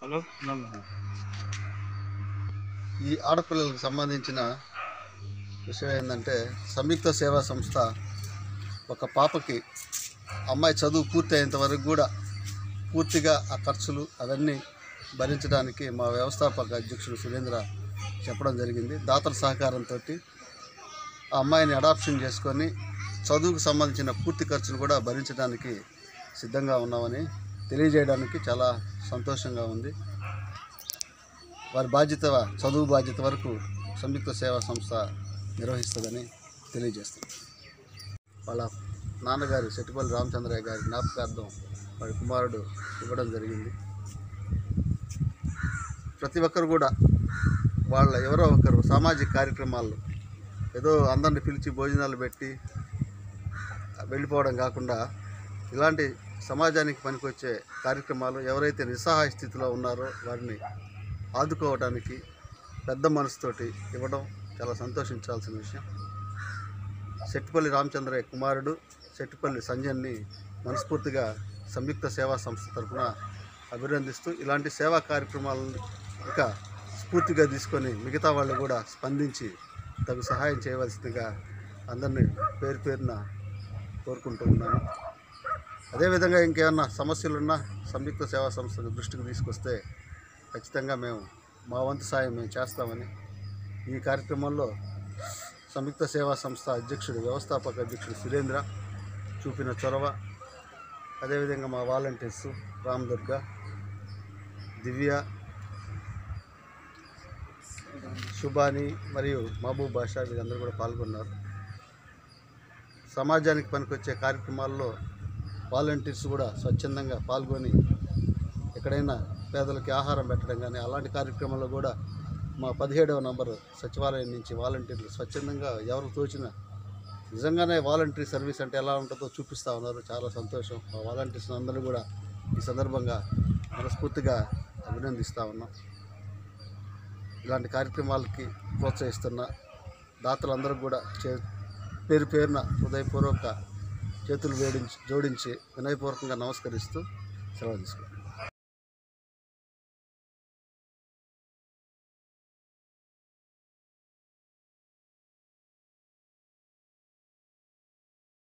Hello. ఈ ఆడపిల్లలకు సంబంధించిన విషయం ఏంటంటే, సంయుక్త సేవా సంస్థ ఒక పాపకి అమ్మాయి చదువు పూర్తి అయ్యేంత వరకు కూడా పూర్తిగా ఆ ఖర్చులు అవన్నీ భరించడానికి మా వ్యవస్థాపక అధ్యక్షుడు సురేంద్ర చెప్పడం జరిగింది. దాతల సహకారంతో ఆ అమ్మాయిని అడాప్షన్ చేసుకొని చదువుకు సంబంధించిన పూర్తి ఖర్చులు కూడా భరించడానికి సిద్ధంగా ఉన్నామని తెలియజేయడానికి చాలా సంతోషంగా ఉంది. వారి చదువు బాధ్యత వరకు సంయుక్త సేవా సంస్థ నిర్వహిస్తుందని తెలియజేస్తుంది. వాళ్ళ నాన్నగారు సెట్టిపల్లి రామచంద్రయ్య గారి జ్ఞాపకార్థం వారి కుమారుడు ఇవ్వడం జరిగింది. ప్రతి ఒక్కరు కూడా ఎవరో ఒకరు సామాజిక కార్యక్రమాల్లో ఏదో అందరిని పిలిచి భోజనాలు పెట్టి వెళ్ళిపోవడం కాకుండా, ఇలాంటి సమాజానికి పనికొచ్చే కార్యక్రమాలు ఎవరైతే నిస్సహాయ స్థితిలో ఉన్నారో వారిని ఆదుకోవడానికి పెద్ద మనసుతోటి ఇవ్వడం చాలా సంతోషించాల్సిన విషయం. సెట్టిపల్లి రామచంద్రయ్య కుమారుడు సెట్టిపల్లి సంజయ్ని మనస్ఫూర్తిగా సంయుక్త సేవా సంస్థ తరఫున అభినందిస్తూ, ఇలాంటి సేవా కార్యక్రమాలను ఇంకా స్ఫూర్తిగా తీసుకొని మిగతా వాళ్ళు కూడా స్పందించి తగు సహాయం చేయవలసిందిగా అందరినీ పేరు పేరున కోరుకుంటూ ఉన్నాను. అదేవిధంగా ఇంకేమన్నా సమస్యలున్నా సంయుక్త సేవా సంస్థ దృష్టికి తీసుకొస్తే ఖచ్చితంగా మా వంతు సాయం మేము చేస్తామని, ఈ కార్యక్రమంలో సంయుక్త సేవా సంస్థ వ్యవస్థాపక అధ్యక్షుడు సురేంద్ర చూపిన చొరవ, అదేవిధంగా మా వాలంటీర్స్ రామదుర్గ, దివ్య, శుభాని మరియు మహబూబ్ బాషా వీరందరూ కూడా పాల్గొన్నారు. సమాజానికి పనికొచ్చే కార్యక్రమాల్లో వాలంటీర్స్ కూడా స్వచ్ఛందంగా పాల్గొని ఎక్కడైనా పేదలకి ఆహారం పెట్టడం కానీ అలాంటి కార్యక్రమాల్లో కూడా మా 17వ నంబరు సచివాలయం నుంచి వాలంటీర్లు స్వచ్ఛందంగా ఎవరు తోచిన నిజంగానే వాలంటరీ సర్వీస్ అంటే ఎలా ఉంటుందో చూపిస్తూ ఉన్నారు. చాలా సంతోషం. మా వాలంటీర్స్ అందరూ కూడా ఈ సందర్భంగా మనస్ఫూర్తిగా అభినందిస్తూ ఉన్నాం. ఇలాంటి కార్యక్రమాలకి ప్రోత్సహిస్తున్న దాతలందరూ కూడా పేరు పేరున హృదయపూర్వక చేతులు జోడించి వినయపూర్వకంగా నమస్కరిస్తూ సెలవు తీసుకుంటాం.